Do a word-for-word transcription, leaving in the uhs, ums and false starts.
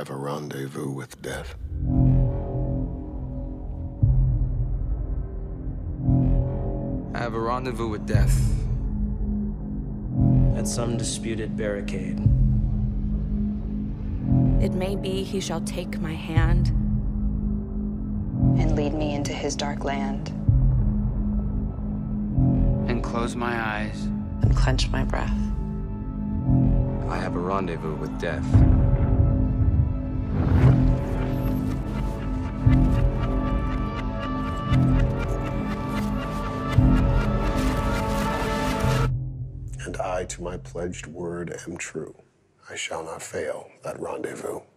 have a rendezvous with death. I have a rendezvous with death. At some disputed barricade. It may be he shall take my hand and lead me into his dark land. And close my eyes. And clench my breath. I have a rendezvous with death. And I, to my pledged word, am true. I shall not fail that rendezvous.